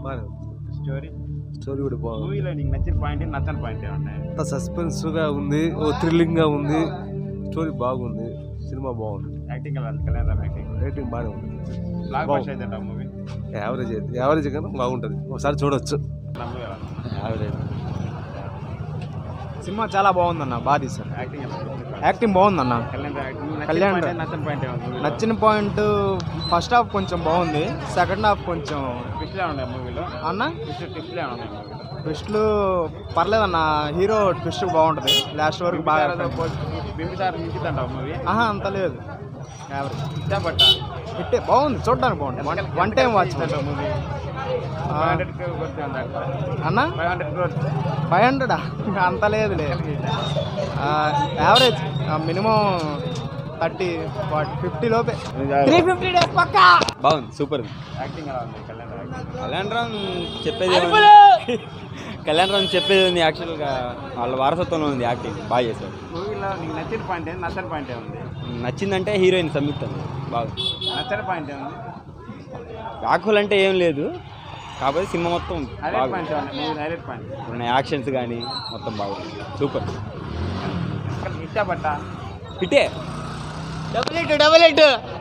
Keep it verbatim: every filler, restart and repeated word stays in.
Story story కూడా బాగుంది. మూవీలో నీకు నచ్చిన పాయింట్ నచ్చని పాయింట్ ఏమన్నా? అంత సస్పెన్స్గా ఉంది, ఓ థ్రిల్లింగ్గా ఉంది, స్టోరీ బాగుంది, సినిమా బాగుంది, యాక్టింగ్ ఎలా ఉంది? కళ్యాణ్ రామ్ యాక్టింగ్ రేటింగ్ బాగానే ఉంది. బ్లాక్ బస్టర్ అయితే మూవీ యావరేజ్ అయితే యావరేజ్ కానీ బాగుంటుంది, ఒకసారి చూడొచ్చు. యావరేజ్ సినిమా చాలా బాగుందన్న, బాగా తీశారు. యాక్టింగ్ ఎలా ఉంది? యాక్టింగ్ బాగుందన్న. కళ్యాణ్ కళ్యాణ్ నచ్చని పాయింట్ ఏమన్నా? నచ్చిన పాయింట్ ఫస్ట్ హాఫ్ కొంచెం బాగుంది, సెకండ్ హాఫ్ కొంచెం ట్విస్ట్లే ఉన్నాయి మూవీలో అన్న. ట్విస్ట్ ట్విస్ట్లే ఉన్నాయి మూవీలో. ట్విస్ట్లు పర్లేదన్న, హీరో ట్విస్ట్ బాగుంటుంది, లాస్ట్ వరకు బాగా. బింబిసార్ మించిద్దంటావు మూవీ? ఆహా అంత లేదు, యావరేజ్. ఇష్టపడ్డ హిట్టే, బాగుంది, చూడడానికి బాగుంటుంది, one time watch movie. Five hundred అన్న. ఫైవ్ హండ్రెడ్ క్రోర్స్ ఫైవ్ హండ్రెడా? అంత లేదు లేదు, average minimum thirty forty fifty లోపే. త్రీ ఫిఫ్టీ డేస్ పక్కా. బాగుంది, సూపర్. యాక్టింగ్ ఎలా ఉంది? కళ్యాణ్ రామ్ కళ్యాణ్ రామ్ చెప్పేది కళ్యాణ్ రామ్ చెప్పేది ఉంది, యాక్చువల్గా వాళ్ళ వారసత్వంలో ఉంది, యాక్టింగ్ బాగా చేశారు. మూవీలో నీకు నచ్చిన పాయింట్ ఏంటి, నచ్చని పాయింట్ ఏముంది? నచ్చిందంటే హీరోయిన్ సంయుక్త బాగా. నచ్చని పాయింట్ ఏముంది? వ్యాకులు అంటే ఏం లేదు, కాకపోతే సినిమా మొత్తం హైలైట్ పాయింట్ ఏమన్నా? మూవీ హైలైట్ పాయింట్ ఉన్న యాక్షన్స్ కానీ మొత్తం బాగుంది, సూపర్. ఇష్టపడ్డా హిట్టే. Double hit double hit